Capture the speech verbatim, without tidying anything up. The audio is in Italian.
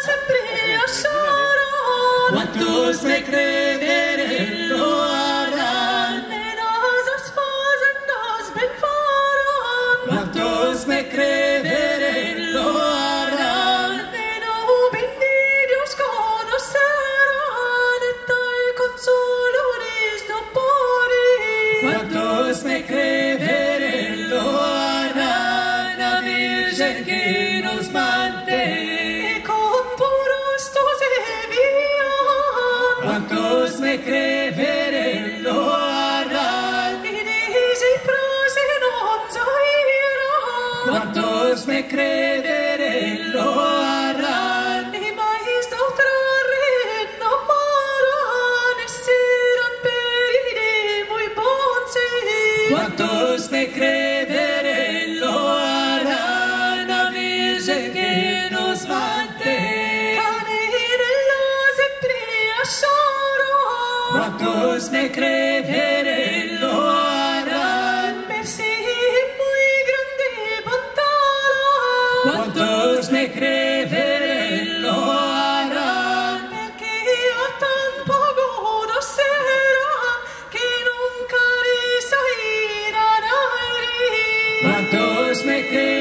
sempre lasciaron. Quantos me credere lo harán. Nenas fazendas ben faron. Quantos me credere lo harán. Neno benditos conocerán. Tal consoladores no poren. Quantos me credere lo harán. La Virgen que nos mantiene. E con puros tos envían. Quantos me credere lo harán. E desi prose non zairan. Quantos me credere lo harán. E mais d'altrare n'amaran. E seran per muy bonse. Quantos me credere lo harán. La Virgen que nos mantiene. Canella sempre lasciaron. Quantos me credere lo harán. Merci muy grande bontà. Quantos me credere lo harán. Perché a tan poco da sera che non carissa in aria. Quantos me credere